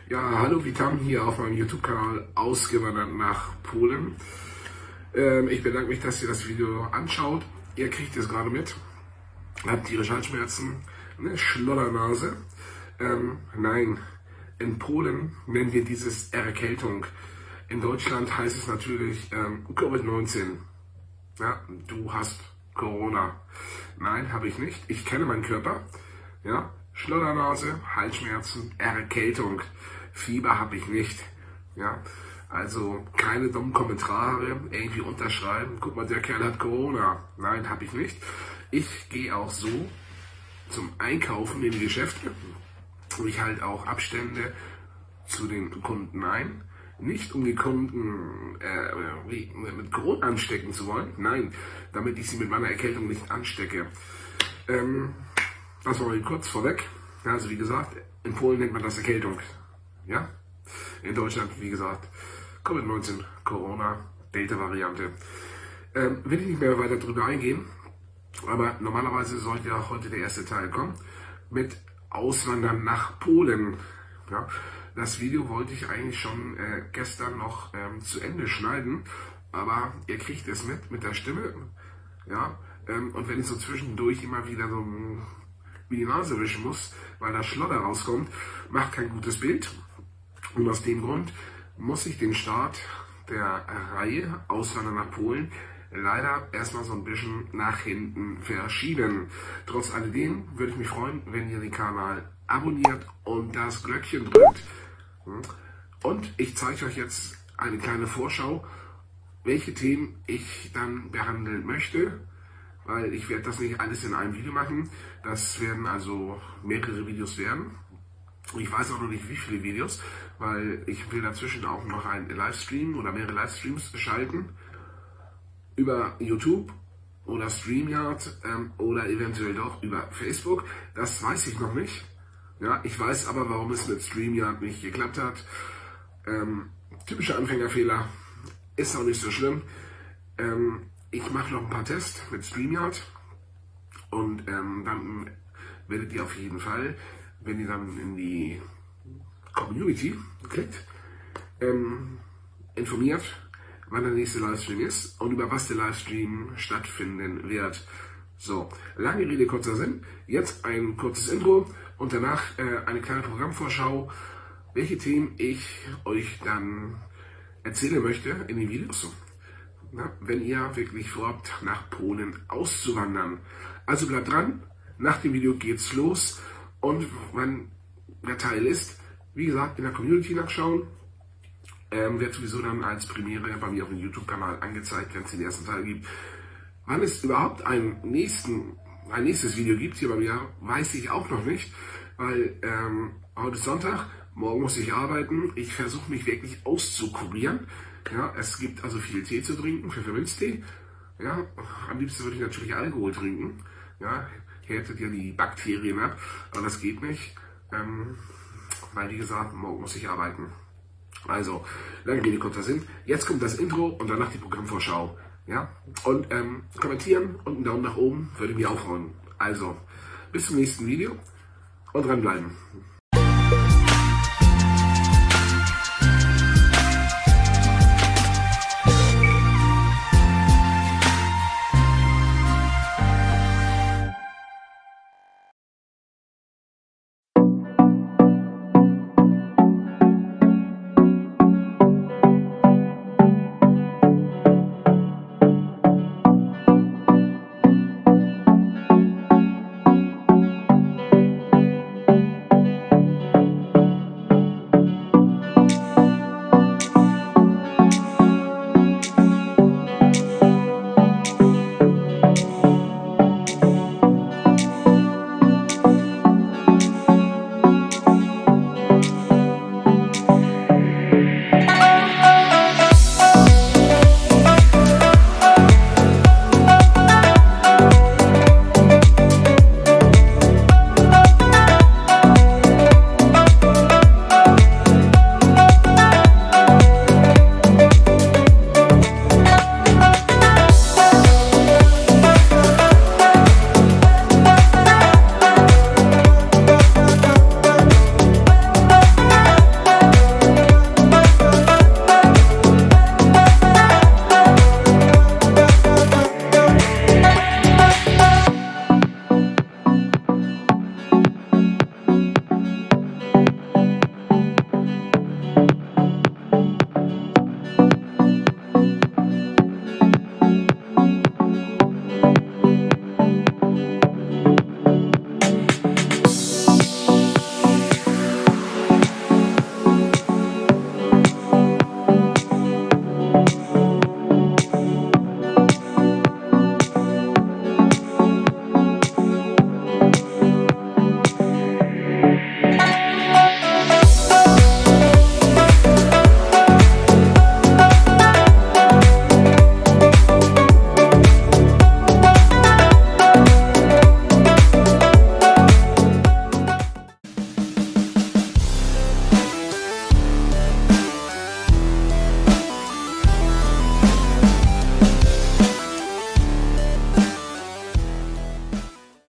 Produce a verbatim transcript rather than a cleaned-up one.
Ja, hallo Witam hier auf meinem YouTube-Kanal Ausgewandert nach Polen. Ähm, ich bedanke mich, dass ihr das Video anschaut. Ihr kriegt es gerade mit. Habt tierische Halsschmerzen, eine Schlotternase. Ähm, nein, in Polen nennen wir dieses Erkältung. In Deutschland heißt es natürlich ähm, Covid neunzehn. Ja, du hast Corona. Nein, habe ich nicht. Ich kenne meinen Körper. Ja, Schlotternase, Halsschmerzen, Erkältung. Fieber habe ich nicht. Ja, also keine dummen Kommentare, irgendwie unterschreiben. Guck mal, der Kerl hat Corona. Nein, habe ich nicht. Ich gehe auch so zum Einkaufen in die Geschäfte. Und ich halte auch Abstände zu den Kunden ein. Nicht um die Kunden äh, mit Corona anstecken zu wollen. Nein, damit ich sie mit meiner Erkältung nicht anstecke. Ähm, das war mal kurz vorweg. Also wie gesagt, in Polen nennt man das Erkältung. Ja, in Deutschland, wie gesagt, Covid neunzehn, Corona, Delta-Variante. Ähm, will ich nicht mehr weiter drüber eingehen, aber normalerweise sollte ja heute der erste Teil kommen mit Auswandern nach Polen. Ja, das Video wollte ich eigentlich schon äh, gestern noch ähm, zu Ende schneiden, aber ihr kriegt es mit, mit der Stimme. Ja, ähm, und wenn ich so zwischendurch immer wieder so wie die Nase wischen muss, weil da Schlotter rauskommt, macht kein gutes Bild. Und aus dem Grund muss ich den Start der Reihe Auswandern nach Polen leider erstmal so ein bisschen nach hinten verschieben. Trotz alledem würde ich mich freuen, wenn ihr den Kanal abonniert und das Glöckchen drückt. Und ich zeige euch jetzt eine kleine Vorschau, welche Themen ich dann behandeln möchte, weil ich werde das nicht alles in einem Video machen. Das werden also mehrere Videos werden. Ich weiß auch noch nicht, wie viele Videos, weil ich will dazwischen auch noch einen Livestream oder mehrere Livestreams schalten über YouTube oder StreamYard ähm, oder eventuell doch über Facebook. Das weiß ich noch nicht. Ja, ich weiß aber, warum es mit StreamYard nicht geklappt hat. Ähm, typischer Anfängerfehler, ist auch nicht so schlimm. Ähm, ich mache noch ein paar Tests mit StreamYard und ähm, dann werdet ihr auf jeden Fall, wenn ihr dann in die Community klickt, ähm, informiert, wann der nächste Livestream ist und über was der Livestream stattfinden wird. So, lange Rede, kurzer Sinn. Jetzt ein kurzes Intro und danach äh, eine kleine Programmvorschau, welche Themen ich euch dann erzählen möchte in den Videos. Na, wenn ihr wirklich vorhabt, nach Polen auszuwandern. Also bleibt dran, nach dem Video geht's los. Und wann der Teil ist, wie gesagt, in der Community nachschauen. Ähm, wird sowieso dann als Premiere bei mir auf dem YouTube-Kanal angezeigt, wenn es den ersten Teil gibt. Wann es überhaupt einen nächsten, ein nächstes Video gibt hier bei mir, weiß ich auch noch nicht. Weil ähm, heute ist Sonntag, morgen muss ich arbeiten. Ich versuche mich wirklich auszukurieren. Ja, es gibt also viel Tee zu trinken, Pfefferminztee. Ja, am liebsten würde ich natürlich Alkohol trinken. Ja, härtet ja die Bakterien ab, aber das geht nicht, ähm, weil wie gesagt, morgen muss ich arbeiten. Also, lange Rede, kurzer Sinn. Jetzt kommt das Intro und danach die Programmvorschau. Ja, und ähm, kommentieren und einen Daumen nach oben würde mich auch freuen. Also, bis zum nächsten Video und dranbleiben.